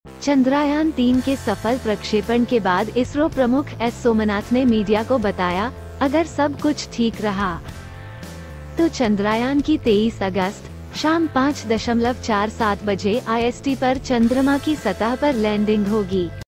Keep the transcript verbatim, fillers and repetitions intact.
चंद्रयान तीन के सफल प्रक्षेपण के बाद इसरो प्रमुख एस सोमनाथ ने मीडिया को बताया, अगर सब कुछ ठीक रहा तो चंद्रयान की तेईस अगस्त शाम पाँच दशमलव चार सात बजे आई एस टी पर चंद्रमा की सतह पर लैंडिंग होगी।